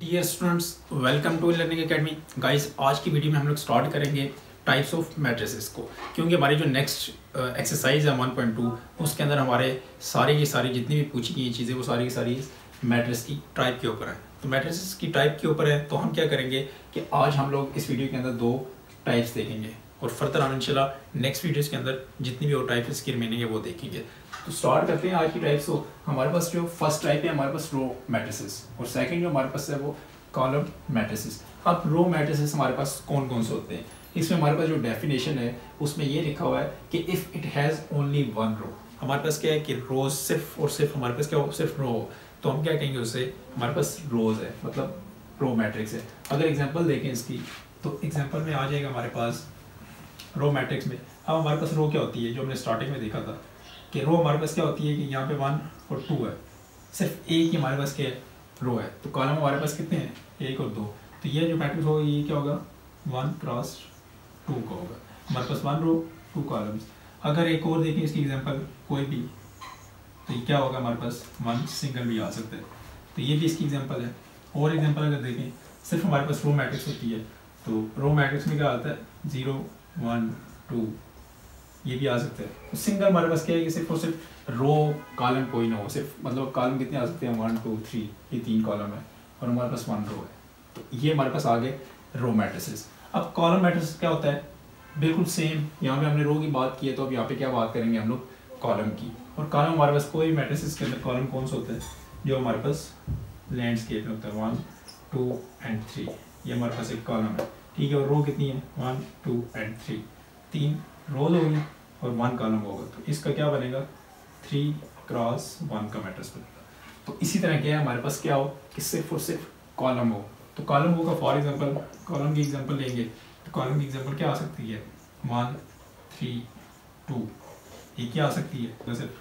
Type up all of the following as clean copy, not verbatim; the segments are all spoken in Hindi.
Dear students, welcome to learning academy. Guys, आज की वीडियो में हम लोग स्टार्ट करेंगे टाइप्स ऑफ मैट्रिसेस को, क्योंकि हमारी जो नेक्स्ट एक्सरसाइज है 1.2 उसके अंदर हमारे सारी की सारी जितनी भी पूछी गई चीज़ें वो सारी की सारी मैट्रिस की टाइप के ऊपर है। तो मैट्रिसेस की टाइप के ऊपर है, तो हम क्या करेंगे कि आज हम लोग इस वीडियो के अंदर दो टाइप्स देखेंगे और फर्दर आने इंशाल्लाह नेक्स्ट वीडियोज़ के अंदर जितनी भी और टाइप्स की रिमेनिंग है वो देखेंगे। तो स्टार्ट करते हैं आज की टाइप्स को। हमारे पास जो फर्स्ट टाइप है हमारे पास रो मैट्रिसेस और सेकंड जो हमारे पास है वो कॉलम मैट्रिसेस। अब रो मैट्रिसेस हमारे पास कौन कौन से होते हैं, इसमें हमारे पास जो डेफिनेशन है उसमें ये लिखा हुआ है कि if it has only one row. हमारे पास क्या है कि रोज सिर्फ और सिर्फ हमारे पास क्या हो, सिर्फ रो हो, तो हम क्या कहेंगे उससे हमारे पास रोज है, मतलब रो मैट्रिक्स है। अगर एग्जांपल देखें इसकी, तो एग्जांपल में आ जाएगा हमारे पास रो मैट्रिक्स में। अब हमारे पास रो क्या होती है, जो हमने स्टार्टिंग में देखा था कि रो हमारे पास क्या होती है कि यहाँ पे 1 और 2 है, सिर्फ एक ही हमारे पास क्या है, रो है। तो कॉलम हमारे पास कितने हैं, 1 और 2। तो ये जो मैट्रिक्स होगा ये क्या होगा, 1 क्रॉस 2 का होगा। हमारे पास 1 रो 2 कॉलम्स। अगर एक और देखें इसकी एग्जांपल कोई भी, तो ये क्या होगा, हमारे पास 1 सिंगल भी आ सकता है। तो ये भी इसकी एग्जांपल है। और एग्जांपल अगर देखें, सिर्फ हमारे पास रो मैट्रिक्स होती है, तो रो मैट्रिक्स में क्या आता है, 0 1 2 ये भी आ सकता है। तो सिंगल हमारे पास क्या है कि सिर्फ और सिर्फ रो कॉलम कोई ना हो, सिर्फ मतलब कॉलम कितने आ सकते हैं, 1 2 3, ये 3 कॉलम है और हमारे पास 1 रो है। तो ये हमारे पास आ गए रो मैट्रिसेस। अब कॉलम मैट्रिसेस क्या होता है, बिल्कुल सेम। यहाँ पे हमने रो की बात की है, तो अब यहाँ पे क्या बात करेंगे हम लोग, कॉलम की। और कॉलम हमारे पास कोई मैट्रिसेस के अंदर कॉलम कौन सा होता है, जो हमारे पास लैंडस्केप में होता है, 1 2 एंड 3, ये हमारे पास एक कॉलम है, ठीक है। और रो कितनी है, 1 2 एंड 3, 3 रोज होगी और 1 कॉलम होगा। तो इसका क्या बनेगा, 3 क्रॉस 1 का मैट्रिक्स बनेगा। तो इसी तरह क्या है हमारे पास क्या हो कि सिर्फ और सिर्फ कॉलम हो। तो कॉलम होगा, फॉर एग्जांपल कॉलम की एग्जांपल लेंगे, तो कॉलम की एग्जांपल क्या आ सकती है, 1 3 2, ये क्या आ सकती है, तो सिर्फ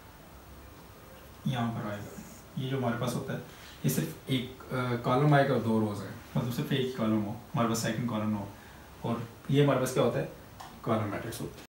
यहाँ पर आएगा। ये जो हमारे पास होता है ये सिर्फ एक कॉलम आएगा और 2 रोज है, मतलब सिर्फ एक कॉलम हो, हमारे पास सेकंड कॉलम हो। और ये हमारे पास क्या होता है, कॉलम मैट्रिक्स होता है।